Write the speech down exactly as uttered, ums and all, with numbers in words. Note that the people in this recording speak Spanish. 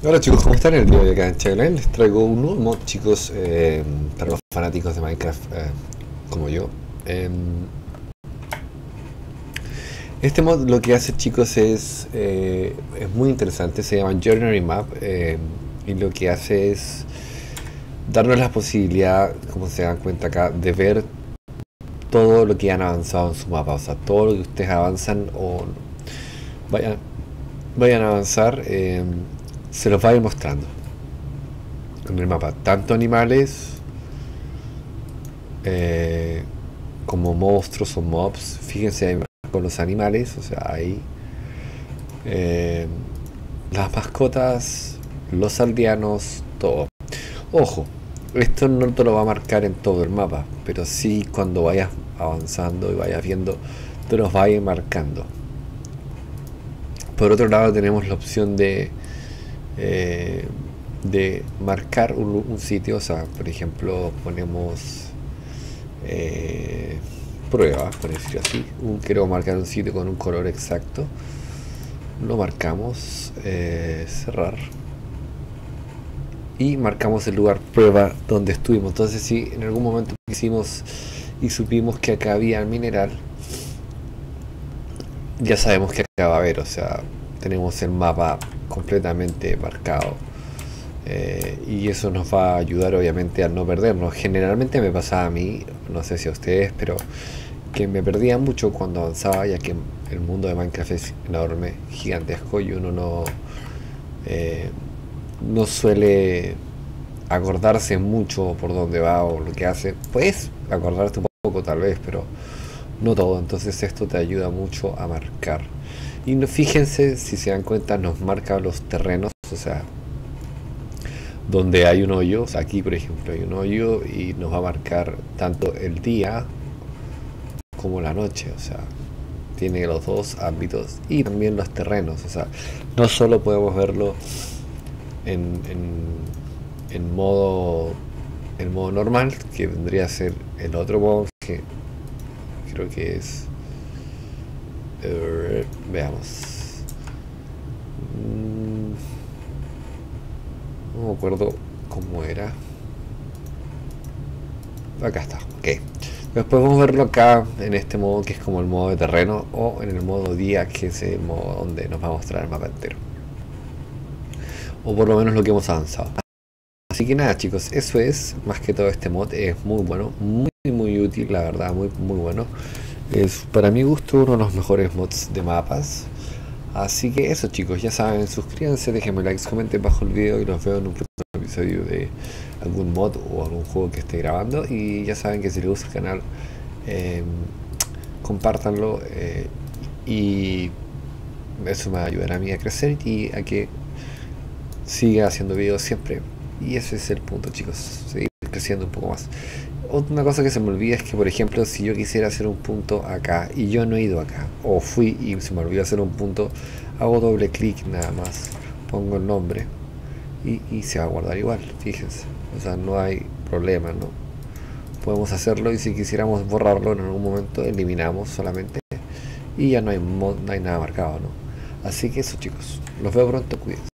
Hola chicos, ¿cómo están? El día de acá en Chile les traigo un nuevo mod, chicos, eh, para los fanáticos de Minecraft eh, como yo. Eh, este mod lo que hace, chicos, es, eh, es muy interesante, se llama JourneyMap, eh, y lo que hace es darnos la posibilidad, como se dan cuenta acá, de ver todo lo que han avanzado en su mapa, o sea, todo lo que ustedes avanzan o vayan, vayan a avanzar, eh, se los va a ir mostrando en el mapa, tanto animales eh, como monstruos o mobs. Fíjense ahí con los animales, o sea, ahí eh, las mascotas, los aldeanos, todo. Ojo, esto no te lo va a marcar en todo el mapa, pero sí cuando vayas avanzando y vayas viendo, te los va a ir marcando. Por otro lado tenemos la opción de eh, de marcar un, un sitio, o sea, por ejemplo ponemos eh, prueba, por decirlo así, un, quiero marcar un sitio con un color exacto, lo marcamos, eh, cerrar, y marcamos el lugar prueba donde estuvimos. Entonces si en algún momento hicimos y supimos que acá había el mineral, ya sabemos que acá va a haber, o sea, tenemos el mapa completamente marcado, eh, y eso nos va a ayudar obviamente a no perdernos. Generalmente me pasaba a mí, no sé si a ustedes, pero que me perdía mucho cuando avanzaba, ya que el mundo de Minecraft es enorme, gigantesco, y uno no eh, no suele acordarse mucho por dónde va o lo que hace. Puedes acordarte un poco tal vez, pero no todo. Entonces esto te ayuda mucho a marcar. Y no, fíjense, si se dan cuenta, nos marca los terrenos, o sea, donde hay un hoyo. O sea, aquí por ejemplo hay un hoyo y nos va a marcar tanto el día como la noche, o sea, tiene los dos ámbitos, y también los terrenos. O sea, no solo podemos verlo en, en, en modo en modo normal, que vendría a ser el otro modo, que creo que es uh, veamos, mm, no me acuerdo cómo era. Acá está, ok. Después vamos a verlo acá en este modo, que es como el modo de terreno, o en el modo día, que es el modo donde nos va a mostrar el mapa entero, o por lo menos lo que hemos avanzado. Así que nada, chicos, eso es más que todo. Este mod es muy bueno, muy muy útil, la verdad, muy muy bueno. Es para mi gusto uno de los mejores mods de mapas. Así que eso, chicos, ya saben, suscríbanse, déjenme likes, comenten bajo el video, y los veo en un próximo episodio de algún mod o algún juego que esté grabando. Y ya saben que si les gusta el canal, eh, compártanlo, eh, y eso me va a ayudar a mí a crecer y a que siga haciendo videos siempre. Y ese es el punto, chicos, seguir creciendo un poco más. Una cosa que se me olvida es que, por ejemplo, si yo quisiera hacer un punto acá y yo no he ido acá, o fui y se me olvidó hacer un punto, hago doble clic nada más, pongo el nombre y, y se va a guardar igual, fíjense. O sea, no hay problema, ¿no? Podemos hacerlo, y si quisiéramos borrarlo en algún momento, eliminamos solamente y ya no hay, no hay nada marcado, ¿no? Así que eso, chicos, los veo pronto, cuídense.